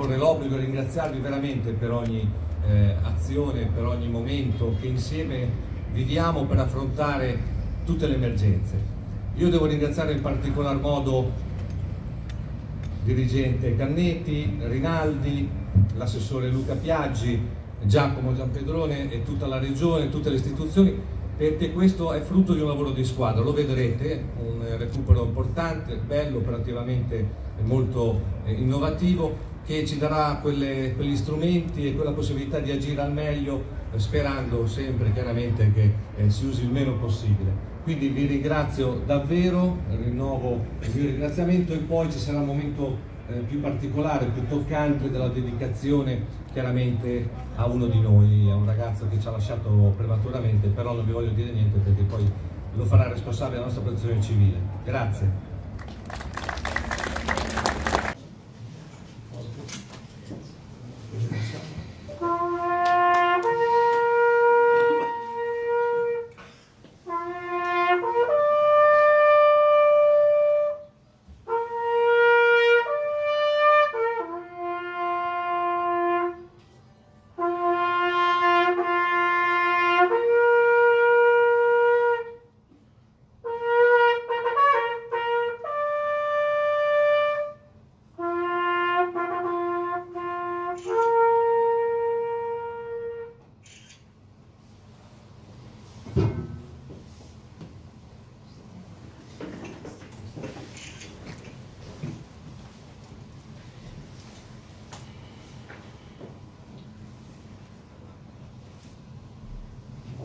corre l'obbligo di ringraziarvi veramente per ogni azione, per ogni momento che insieme viviamo per affrontare tutte le emergenze. Io devo ringraziare in particolar modo il dirigente Cannetti, Rinaldi, l'assessore Luca Piaggi, Giacomo Giampedrone e tutta la regione, tutte le istituzioni, perché questo è frutto di un lavoro di squadra, lo vedrete, un recupero importante, bello, operativamente molto innovativo, che ci darà quegli strumenti e quella possibilità di agire al meglio, sperando sempre chiaramente che si usi il meno possibile. Quindi vi ringrazio davvero, rinnovo il mio ringraziamento e poi ci sarà un momento più particolare, più toccante della dedicazione chiaramente a uno di noi, a un ragazzo che ci ha lasciato prematuramente, però non vi voglio dire niente perché poi lo farà responsabile della nostra protezione civile. Grazie.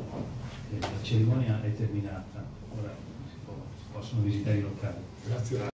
La cerimonia è terminata, ora si possono visitare i locali. Grazie.